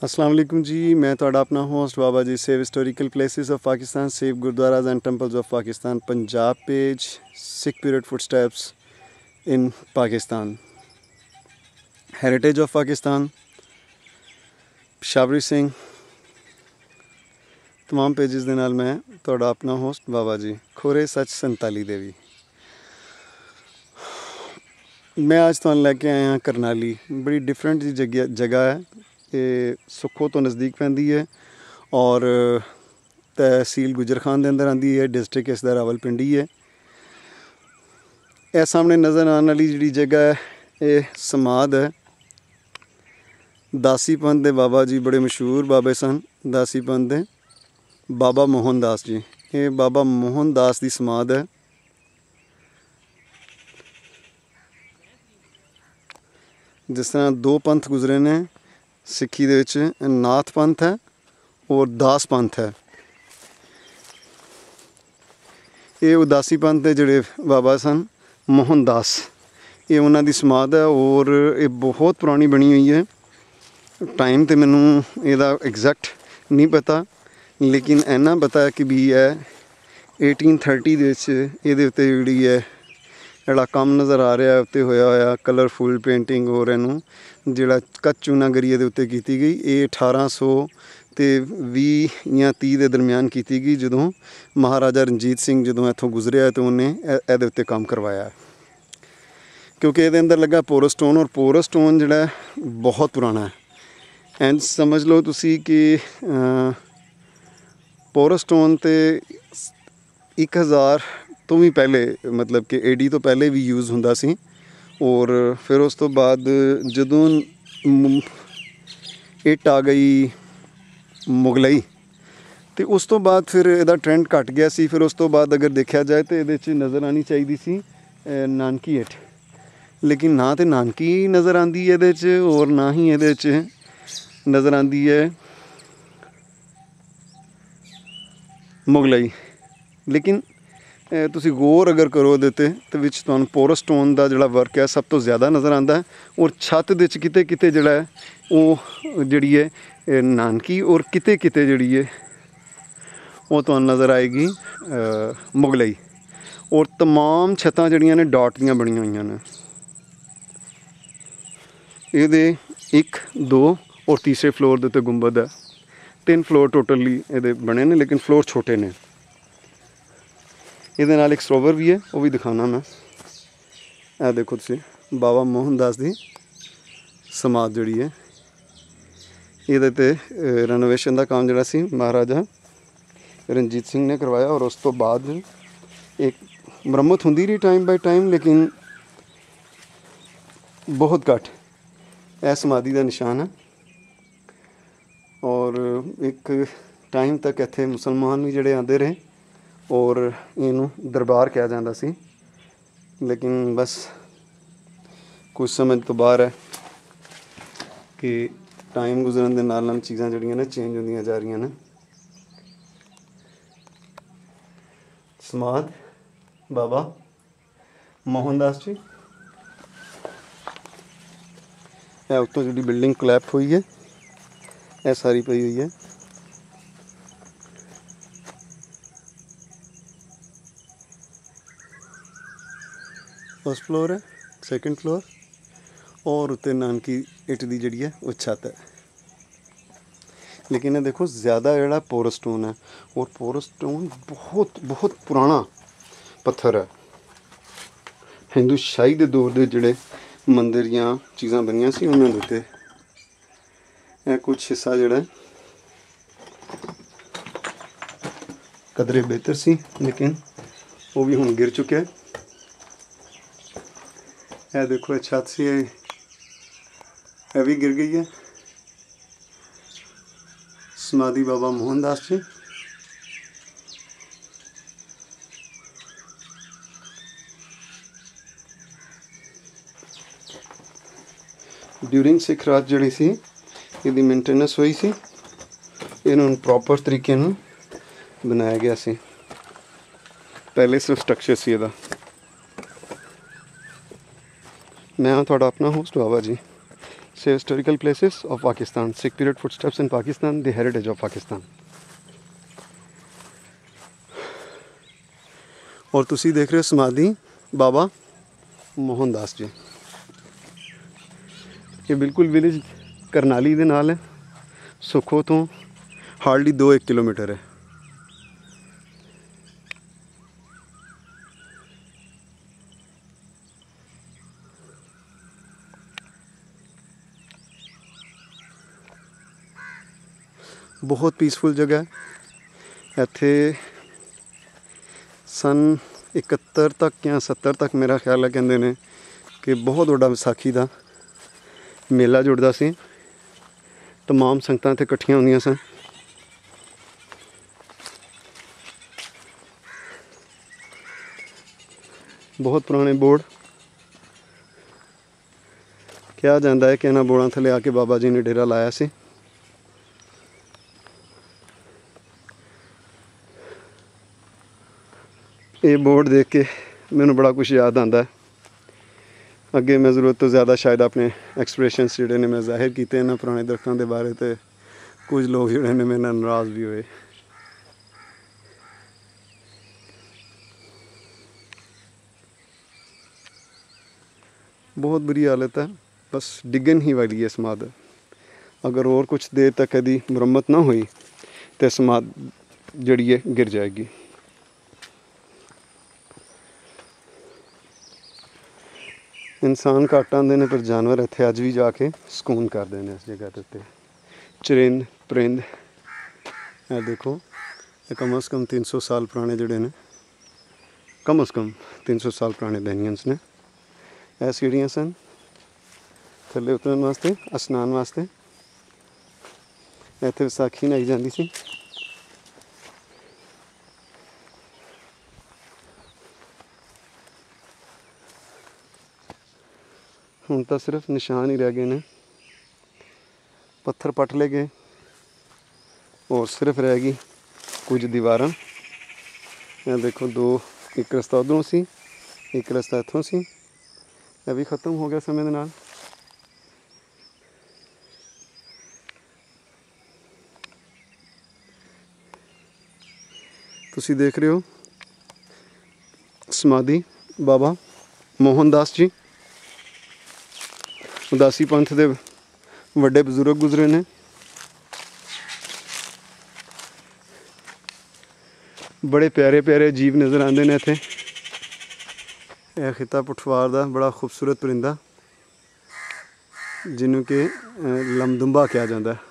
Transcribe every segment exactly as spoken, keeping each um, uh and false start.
अस्सलाम वालेकुम जी, मैं तुहाडा अपना host Baba ji save historical places of Pakistan, save gurdwaras and temples of Pakistan, Punjab page, Sikh period footsteps in Pakistan, heritage of Pakistan, Shabri Singh, तमाम पेजेस दे नाल मैं तुहाडा अपना होस्ट बाबा जी खोरे सच संताली देवी। मैं आज तुहानूं लैके आया करनाली, बड़ी डिफरेंट जी जगह जगह है। ये सुखो तो नज़दीक पैंदी है और तहसील गुजर खान के अंदर आती है। डिस्ट्रिक्ट इसका रावलपिंडी है। यह सामने नज़र आने वाली जी जगह है ये समाध है। दासी पंथ के बाबा जी बड़े मशहूर बाबे सन। दासी पंथ के बाबा मोहन दास जी, ये बाबा मोहन दास की समाध है। जिस तरह दो पंथ गुजरे ने सिक्खी दे विच, नाथ पंथ है और दास पंथ है। ये उदासी पंथ के जोड़े बाबा सन मोहन दास, ये उन्हों की समाध है और ये बहुत पुरानी बनी हुई है। टाइम तो मैनू ਇਹਦਾ एग्जैक्ट नहीं पता, लेकिन इन्ना पता है कि भी है एटीन थर्टी ये जी है जोड़ा काम नज़र आ रहा है उत्ते होया होया कलरफुल पेंटिंग और इनू जोड़ा कच्चूनागरी के उत्ते की गई। ये अठारह सौ तो भी या तीह के दरम्यान की गई, जदों महाराजा रणजीत सिंह जदों इत्थों गुजरिया तो उन्हें ये उत्ते काम करवाया, क्योंकि ये अंदर लगा पोरस स्टोन और पोरस स्टोन जोड़ा बहुत पुराना है। एंड समझ लो तुसी कि पोरस स्टोन तो एक हज़ार तो भी पहले, मतलब कि एडी तो पहले भी यूज़ हुंदा सी। और फिर उस तो बाद जदों इट आ गई मुगलई तो उस तो बाद फिर इहदा ट्रेंड घट गया सी। फिर उस तो बाद अगर देखा जाए तो ये नज़र आनी चाहिए सी नानकी इट, लेकिन ना तो नानकी नज़र आती है ये और ना ही ये नज़र आती है मुगलई। लेकिन तुसी गौर अगर करो ये तो विच तुहानूं पोरस स्टोन का जोड़ा वर्क है सब तो ज़्यादा नज़र आता है। और छत दे किते किते जोड़ा है वो जिहड़ी है नानकी और किते किते जिहड़ी है वो तुहानूं नज़र आएगी मुगलई। और तमाम छत्तां जिहड़ियां ने डॉट दियां बणियां होईयां ने। इहदे एक दो और तीसरे फ्लोर के उत्ते गुंबद है। तीन फ्लोर टोटली ये बने ने, लेकिन फ्लोर छोटे ने। ये नाल एक सरोवर भी है, वो भी दिखाना मैं। ए देखो तुसी बाबा मोहन दास की समाध जिहड़ी है, ये ते रेनोवेशन का काम जिहड़ा सी महाराजा रणजीत सिंह ने करवाया। और उस तो बाद एक मुरम्मत हुंदी रही टाइम बाय टाइम, लेकिन बहुत घट। यह समाधि का निशान है। और एक टाइम तक इत्थे मुसलमान भी जिहड़े आते रहे और इनू दरबार कहा जाता सी, लेकिन बस कुछ समझ तो बाहर है कि टाइम गुजरन दे नाल नाल चीज़ां जिहड़ियां ने चेंज होंदियां जा रही ने। समाध बाबा मोहन दास जी, यह उत्तों जी बिल्डिंग कोलैप्स हुई है, यह सारी पई हुई है। फर्स्ट फ्लोर है, सैकेंड फ्लोर और उत्ते नानकी इट दी जिहड़ी है वो छत है। लेकिन ये देखो ज़्यादा जोड़ा पोरस स्टोन है, और पोरस स्टोन बहुत बहुत पुराना पत्थर है। हिंदू शाही के दौर के जोड़े मंदिर या चीज़ां बनिया सी उन्होंने उत्ते यह कुछ हिस्सा जोड़ा कदरे बेहतर सी, लेकिन वो भी हुण गिर चुका है। यह देखो छत सी है भी गिर गई है। समाधि बाबा मोहन दास जी। ड्यूरिंग सिख राज जिहड़ी सी इसकी मेनटेनेंस हुई सी, इन्होंने प्रॉपर तरीके नाल बनाया गया सी। पहले सिर्फ स्ट्रक्चर सी इहदा। मैं हाँ तुहाडा अपना host Baba ji Say historical places of Pakistan. Sikh period footsteps in Pakistan. The heritage of Pakistan. और तुसी देख रहे हो समाधि बाबा मोहन दास जी। ये बिल्कुल विलेज करनाली दे नाल है, सुखो तो हार्डली दो एक किलोमीटर है। बहुत पीसफुल जगह है। इत्थे सन इकहत्तर तक या सत्तर तक मेरा ख्याल है कहंदे ने कि बहुत बड़ा विसाखी का मेला जुड़दा सी। तमाम संगतां इत्थे इकट्ठियां होंदियां सन। बहुत पुराने बोर्ड कहा जाता है कि इन्हां बोर्डां थल्ले आके बाबा जी ने डेरा लाया सी। ये बोर्ड देख के मैनू बड़ा कुछ याद आता है। अगे मैं ज़रूरत तो ज़्यादा शायद अपने एक्सप्रेशनस जिहड़े ने मैं जाहिर किए इन्हां पुराने दरख्तां दे बारे, तो कुछ लोग जिहड़े ने मेरे नाल नाराज़ भी होए। बहुत बुरी हालत है, बस डिगन ही वाली है समाध। अगर और कुछ देर तक यदि मुरम्मत ना हुई तो समाध जड़ी है गिर जाएगी। इंसान घट आते हैं पर जानवर इत्थे अज भी जाके सुकून करते हैं इस जगह के उत्ते। चरिंद परिंद ये देखो, ये कम अज़ कम तीन सौ साल पुराने जोड़े ने, कम अज़ कम तीन सौ साल पुराने बैनियंस ने। यह सीढ़ियाँ सन थल्ले उतरन वास्ते, स्नान वास्ते। इत्थे विसाखी नहाई जाती सी। हुण तो सिर्फ निशान ही रह गए ने, पत्थर पट ले गए और सिर्फ रह गई कुछ दीवारां। यह देखो, दो एक रस्ता उधरों सी, एक रस्ता इत्थों सी, यह भी ख़त्म हो गया समय दे नाल। तुसी देख रहे हो समाधि बाबा मोहन दास जी। उदासी पंथ दे वड्डे बजुर्ग गुजरे ने। बड़े प्यारे प्यारे जीव नज़र आते हैं इत्थे। यह खिता पुठवार का बड़ा खूबसूरत परिंदा जिन्हों के लमदुंबा कहा जाता है।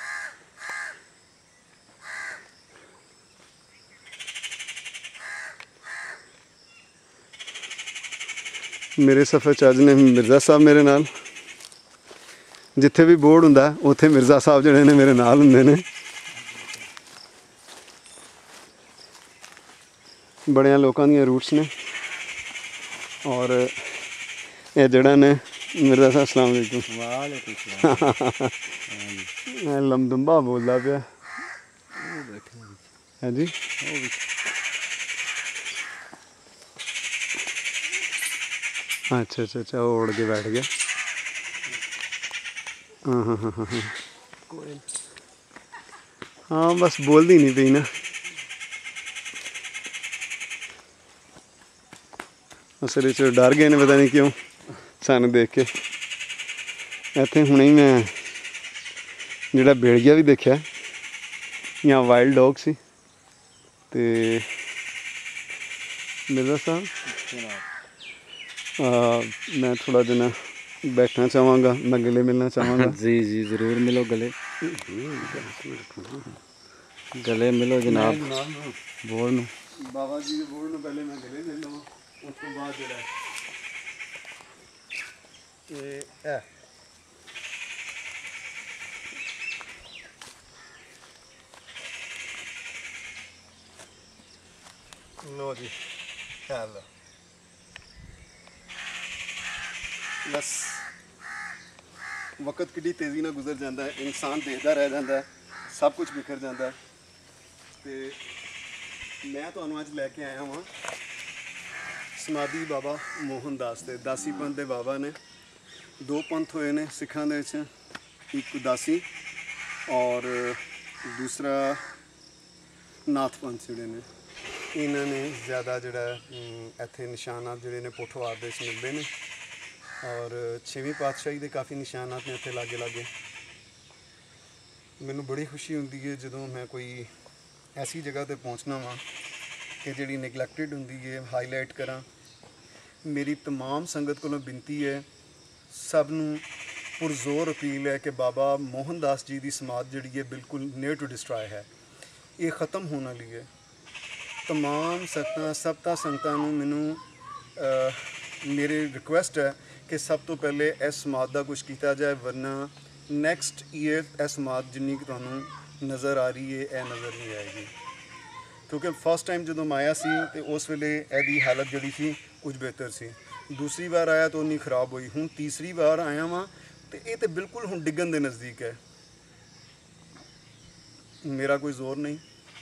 मेरे सफ़र च अज ने मिर्ज़ा साहब मेरे नाल, जिथे भी बोर्ड हुंदा उत्थे मिर्ज़ा साहब जिहड़े ने मेरे नाल हुंदे ने। बड़िया लोगों दी रूट्स ने। और ये जड़ा ने मिर्ज़ा साहब अस्सलाम वालेकुम। लमदुंबा बोलता पिया है जी। अच्छा अच्छा अच्छा, वो उड़ के बैठ गया। हाँ हाँ हाँ हाँ हाँ, बस बोलती नहीं पई ना। असल डर गए ने, पता नहीं क्यों सानू देख के। इत्थे हुणे ही मैं जिहड़ा भेड़िया भी देखा, यहाँ वाइल्ड डॉग सी। ते मिर्ज़ा साहब मैं थोड़ा दिन बैठना चाहवागा, मैं गले मिलना चाहवागा। जी जी ज़रूर मिलो, गले गले मिलो जनाब। बोल नू बाबा जी के बोल नू पहले मैं गले मिल लवां, उस तो बाद जो है लो जी ख्याल लो। बस वक्त कितनी तेज़ी ना गुजर जाता है, इंसान देखता रह जाता है, सब कुछ बिखर जाता है। तो मैं तो अज लैके आया वहाँ समाधि बाबा मोहन दास के दासी पंथ के बाबा ने। दो पंथ होए ने सिखां दे विच, एक उदासी और दूसरा नाथ पंथ जिहड़े ने इन्हां ने ज़्यादा जिहड़ा इत्थे निशानात जिहड़े ने पोठोहार दे विच मिलदे ने और छेवीं पातशाही दे काफ़ी निशानात ने इत्थे लागे लागे। मैनूं बड़ी खुशी हुंदी है जदों मैं कोई ऐसी जगह ते पहुंचना वा कि जिहड़ी निगलैक्टेड हुंदी है हाईलाइट करा। मेरी तमाम संगत कोलों बिनती है, सब नूं पुरजोर अपील है कि बाबा मोहन दास जी की समाध जिहड़ी है बिल्कुल नियर टू डिस्ट्रॉय है, ये ख़त्म होने वाली है। तमाम संगतां सबता संगतां नूं मैनूं मेरी रिक्वेस्ट है कि सब तो पहले इस समाध का कुछ किया जाए, वरना नैक्सट ईयर इस समाध जिन्नी कि तुहानूं नज़र आ रही है यह नज़र नहीं आएगी। क्योंकि फर्स्ट टाइम जो मैं आया सी तो उस वेले इहदी हालत जिहड़ी सी कुछ बेहतर सी, दूसरी बार आया तो उन्नी खराब हुई, हुण तीसरी बार आया वां तो ये तो बिल्कुल हुण डिग्गन दे नज़दीक है। मेरा कोई जोर नहीं,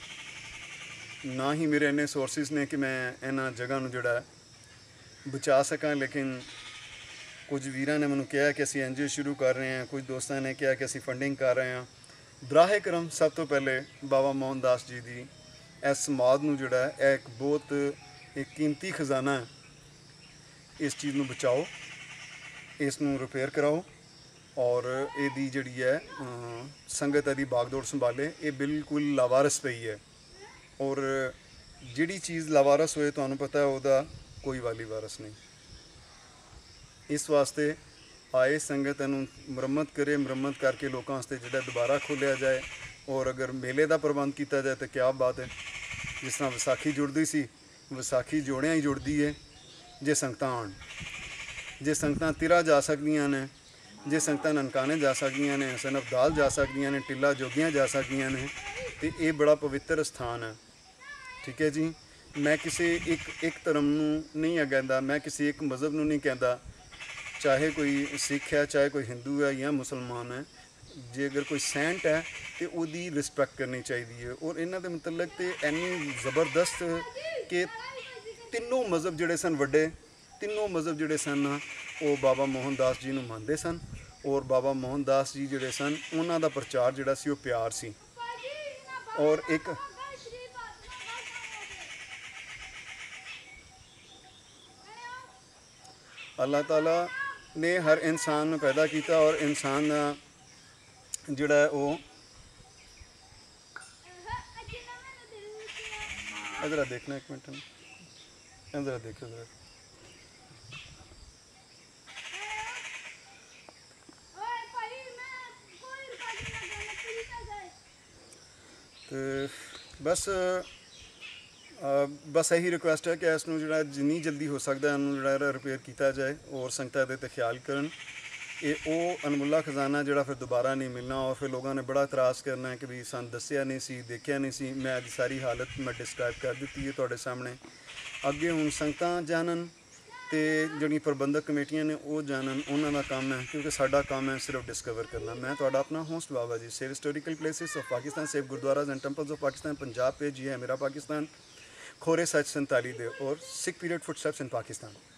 ना ही मेरे इन्ने सोर्सिस ने कि मैं इन्हां जगह नूं जिहड़ा बचा सकां, लेकिन कुछ वीरां ने मैनूं कहा कि असीं एन जी ओ शुरू कर रहे हैं, कुछ दोस्तों ने कहा कि असीं फंडिंग कर रहे हैं। बराहे करम सब तो पहले बाबा मोहन दास जी की इस समाध नूं जिहड़ा है एक बहुत एक कीमती खजाना है, इस चीज़ नूं बचाओ, इस नूं रिपेयर कराओ और इहदी जिहड़ी है संगत इहदी बागदौड़ संभाले। ये बिल्कुल लावारस पई है और जिहड़ी चीज़ लावारस होए तुहानूं पता है उहदा कोई वाली वारस नहीं। इस वास्ते आए संगत इहनूं मुरम्मत करे, मुरम्मत करके लोगों वास्ते जिहड़ा दोबारा खोलिया जाए और अगर मेले का प्रबंध किया जाए तो क्या बात है। जिस तरह विसाखी जुड़ती सी, विसाखी जोड़ियां ही जुड़ती है जे संगतां आउण, जे संगतां तिरा जा सकदियां ने, जे संगतां ननकाने जा सकदियां ने, सनफ दाल जा सकदियां ने, टिल्ला जोगियां जा सकदियां ने, तो ये बड़ा पवित्र स्थान है। ठीक है जी, मैं किसी एक एक धर्म नूं नहीं कहता, मैं किसी एक मज़हब नूं नहीं कहता, चाहे कोई सिख है, चाहे कोई हिंदू है या मुसलमान है, जे अगर कोई सेंट है तो उसकी रिस्पैक्ट करनी चाहिए। और इन्हां दे मुतलक तो इन्नी ज़बरदस्त कि तीनों मज़हब जिहड़े सन वड्डे, तीनों मज़हब जिहड़े सन वो बाबा मोहन दास जी नूं मनदे सन और बाबा मोहन दास जी जिहड़े सन उन्हां दा प्रचार जिहड़ा सी वो प्यार सी। और एक अल्लाह ताला ने हर इंसान नूं पैदा किया और इंसान जिहड़ा है वो इधर देखना एक मिनट इधर देखो इधर तो बस बस यही रिक्वेस्ट है कि इसनूं जिहड़ा जिन्नी जल्दी हो सकता है इन्हूं जिहड़ा रिपेयर किया जाए और संगतां दे ते ख्याल करन। ये वो अनमुला खजाना जिहड़ा फिर दोबारा नहीं मिलना और फिर लोगों ने बड़ा इतराज़ करना है कि भी सन दसिया नहीं सी, देखिया नहीं सी। मैं अज सारी हालत मैं डिस्क्राइब कर दी है तुहाडे सामने। अगे हुण संगतां जानन ते जिहड़ियां प्रबंधक कमेटियां ने वो जानन, उन्हां दा काम है, क्योंकि साडा काम है सिर्फ डिस्कवर करना। मैं तुहाडा अपना host Baba ji, save historical places of Pakistan, save gurdwaras and temples of Pakistan. Punjab पे जी है मेरा पाकिस्तान, खोरे सच संताली दे और Sikh period footsteps in Pakistan.